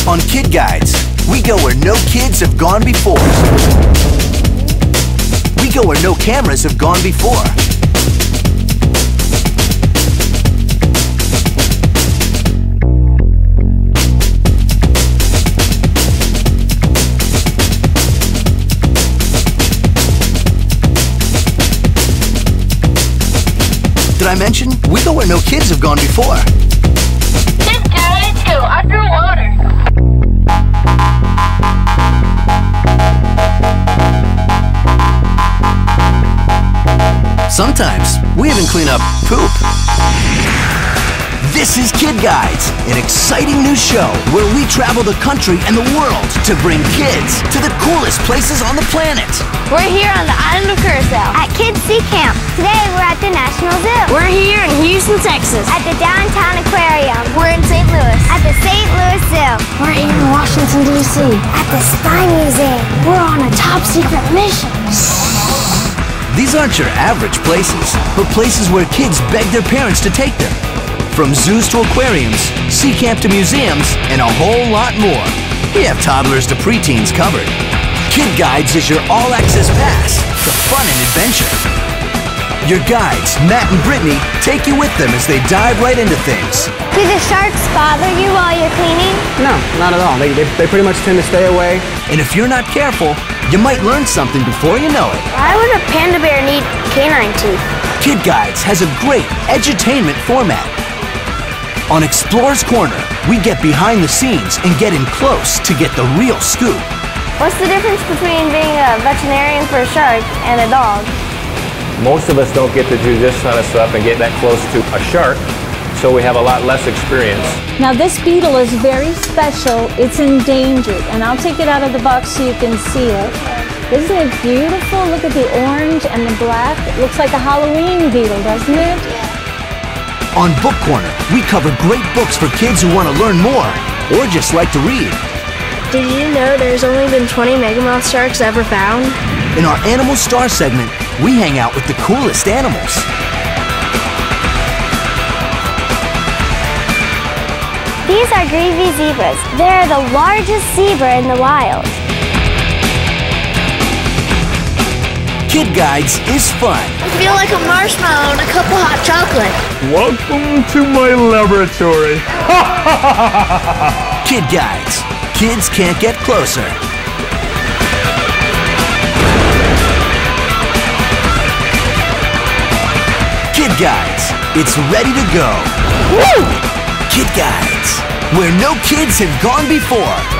On Kid Guides, we go where no kids have gone before. We go where no cameras have gone before. Did I mention we go where no kids have gone before? Kid Guides go underwater. Sometimes we even clean up poop. This is Kid Guides, an exciting new show where we travel the country and the world to bring kids to the coolest places on the planet. We're here on the island of Curacao at Kids Sea Camp. Today we're at the National Zoo. We're here in Houston, Texas at the Downtown Aquarium. We're in St. Louis at the St. Louis Zoo. We're here in Washington, D.C. at the Spy Museum. We're on a top secret mission. These aren't your average places, but places where kids beg their parents to take them. From zoos to aquariums, sea camp to museums, and a whole lot more. We have toddlers to preteens covered. Kid Guides is your all-access pass to fun and adventure. Your guides, Matt and Brittany, take you with them as they dive right into things. Do the sharks bother you while you're cleaning? No, not at all. They pretty much tend to stay away. And if you're not careful, you might learn something before you know it. Why would a panda bear need canine teeth? Kid Guides has a great edutainment format. On Explorer's Corner, we get behind the scenes and get in close to get the real scoop. What's the difference between being a veterinarian for a shark and a dog? Most of us don't get to do this kind of stuff and get that close to a shark, so we have a lot less experience. Now this beetle is very special. It's endangered, and I'll take it out of the box so you can see it. Isn't it beautiful? Look at the orange and the black. It looks like a Halloween beetle, doesn't it? On Book Corner, we cover great books for kids who want to learn more or just like to read. Did you know there's only been 20 megamouth sharks ever found? In our Animal Star segment, we hang out with the coolest animals. These are greavy zebras. They're the largest zebra in the wild. Kid Guides is fun. I feel like a marshmallow and a cup of hot chocolate. Welcome to my laboratory. Kid Guides. Kids can't get closer. Kid Guides. It's ready to go. Woo! Kid Guides. Where no kids have gone before.